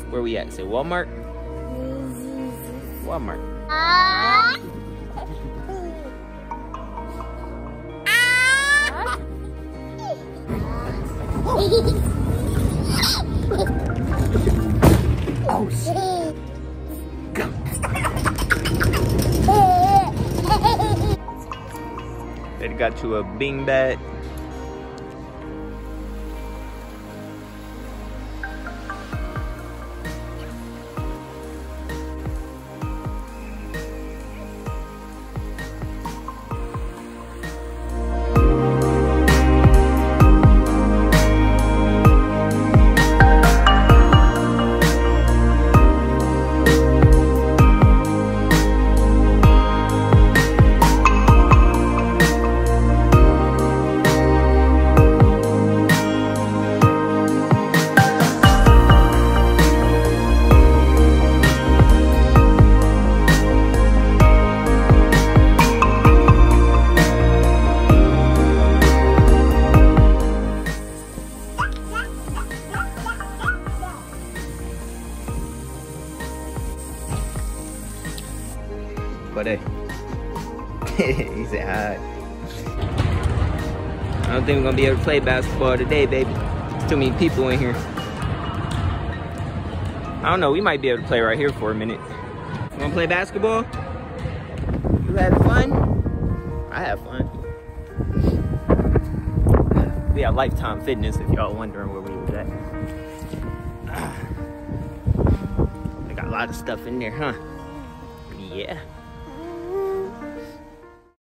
Where we at? Say Walmart? Walmart. Oh shit. Go. They got you a bean bag. But hey, he said hi. I don't think we're gonna be able to play basketball today, baby. There's too many people in here. I don't know, we might be able to play right here for a minute. You wanna play basketball? You had fun? I had fun. We have Lifetime Fitness if y'all wondering where we was at. They got a lot of stuff in there, huh? Yeah.